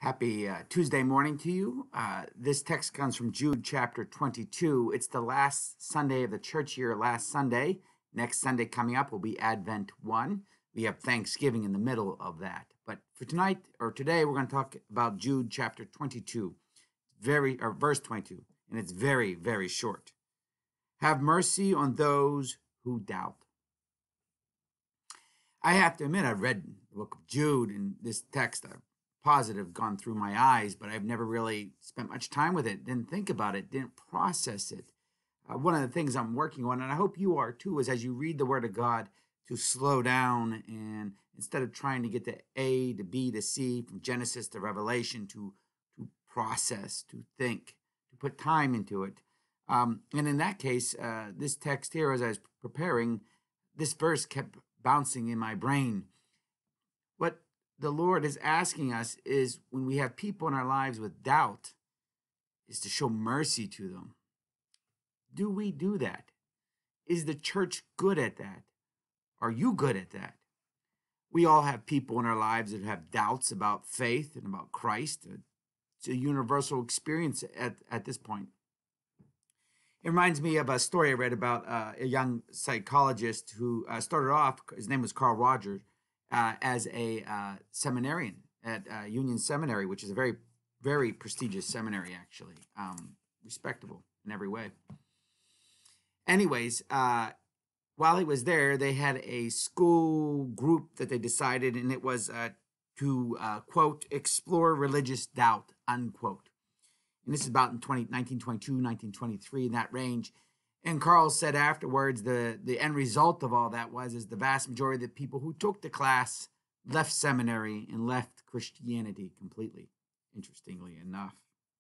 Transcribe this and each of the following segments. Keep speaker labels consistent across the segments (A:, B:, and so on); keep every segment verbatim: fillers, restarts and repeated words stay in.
A: Happy uh, Tuesday morning to you. Uh, this text comes from Jude chapter twenty-two. It's the last Sunday of the church year, last Sunday. Next Sunday coming up will be Advent one. We have Thanksgiving in the middle of that. But for tonight, or today, we're going to talk about Jude chapter twenty-two, very, or verse twenty-two, and it's very, very short. Have mercy on those who doubt. I have to admit, I've read the book of Jude, and this text, I've positive gone through my eyes, but I've never really spent much time with it, didn't think about it, didn't process it. Uh, one of the things I'm working on, and I hope you are too, is as you read the Word of God, to slow down and instead of trying to get to A to B to C from Genesis to Revelation, to, to process, to think, to put time into it. Um, and in that case, uh, this text here, as I was preparing, this verse kept bouncing in my brain. What the Lord is asking us is, when we have people in our lives with doubt, is to show mercy to them. Do we do that? Is the church good at that? Are you good at that? We all have people in our lives that have doubts about faith and about Christ. It's a universal experience at, at this point. It reminds me of a story I read about uh, a young psychologist who uh, started off, his name was Carl Rogers, Uh, as a uh, seminarian at uh, Union Seminary, which is a very, very prestigious seminary, actually, um, respectable in every way. Anyways, uh, while he was there, they had a school group that they decided, and it was uh, to, uh, quote, explore religious doubt, unquote. And this is about in nineteen twenty-two, nineteen twenty-three, in that range. And Carl said afterwards, the, the end result of all that was is the vast majority of the people who took the class left seminary and left Christianity completely, interestingly enough.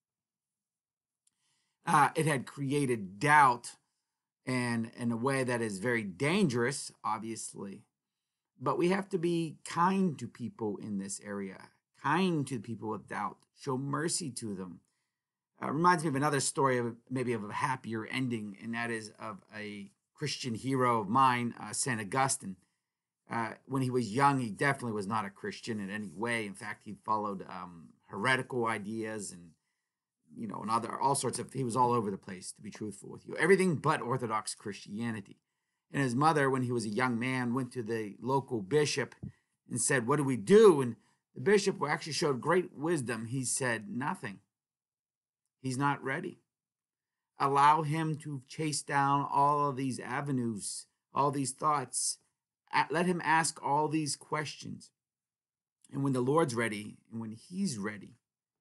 A: Uh, it had created doubt, and in a way that is very dangerous, obviously. But we have to be kind to people in this area, kind to people with doubt, show mercy to them. Uh, reminds me of another story of maybe of a happier ending, and that is of a Christian hero of mine, uh, Saint Augustine. Uh, when he was young, he definitely was not a Christian in any way. In fact, he followed um, heretical ideas and, you know, and other all sorts of. He was all over the place, to be truthful with you. Everything but Orthodox Christianity. And his mother, when he was a young man, went to the local bishop and said, "What do we do?" And the bishop actually showed great wisdom. He said, "Nothing. He's not ready. Allow him to chase down all of these avenues, all these thoughts. Let him ask all these questions. And when the Lord's ready, and when he's ready,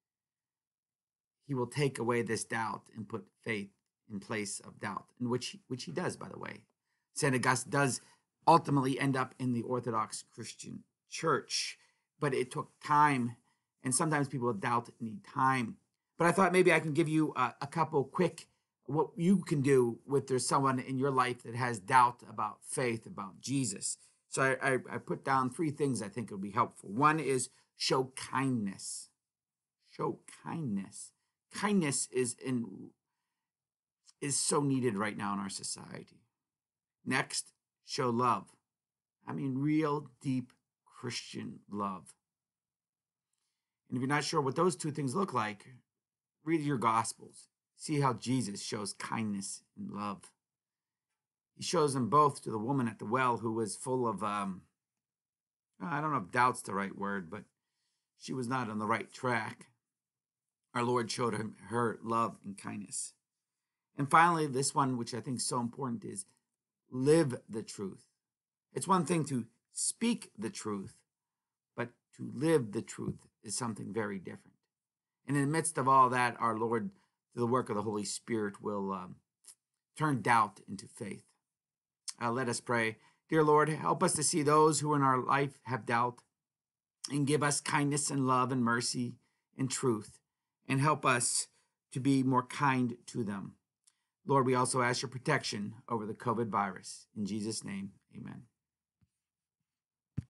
A: he will take away this doubt and put faith in place of doubt," in which, which he does, by the way. Saint Augustine does ultimately end up in the Orthodox Christian Church, but it took time, and sometimes people with doubt need time. But I thought maybe I can give you a, a couple quick, what you can do with there's someone in your life that has doubt about faith, about Jesus. So I, I, I put down three things I think will be helpful. One is show kindness. Show kindness. Kindness is in is so needed right now in our society. Next, show love. I mean, real, deep Christian love. And if you're not sure what those two things look like, read your Gospels. See how Jesus shows kindness and love. He shows them both to the woman at the well who was full of, um, I don't know if doubt's the right word, but she was not on the right track. Our Lord showed her, her love and kindness. And finally, this one, which I think is so important, is live the truth. It's one thing to speak the truth, but to live the truth is something very different. And in the midst of all that, our Lord, through the work of the Holy Spirit, will um, turn doubt into faith. Uh, let us pray. Dear Lord, help us to see those who in our life have doubt, and give us kindness and love and mercy and truth, and help us to be more kind to them. Lord, we also ask your protection over the COVID virus. In Jesus' name, amen.